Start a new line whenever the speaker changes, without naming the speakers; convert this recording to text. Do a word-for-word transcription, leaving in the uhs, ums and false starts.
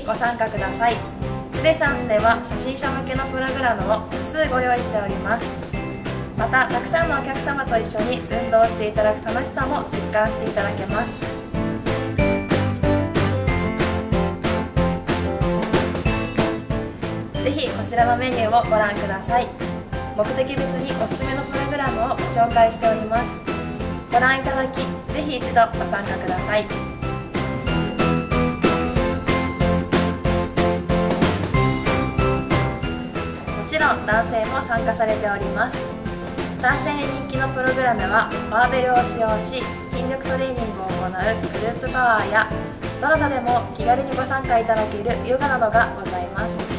ご参加ください。ルネサンスでは初心者向けのプログラムを複数ご用意しております。また、たくさんのお客様と一緒に運動していただく楽しさも実感していただけます。ぜひこちらのメニューをご覧ください。目的別におすすめのプログラムをご紹介しております。ご覧いただき、ぜひ一度ご参加ください。もちろん男性も参加されております。男性に人気のプログラムはバーベルを使用し筋力トレーニングを行うグループパワーや、どなたでも気軽にご参加いただけるヨガなどがございます。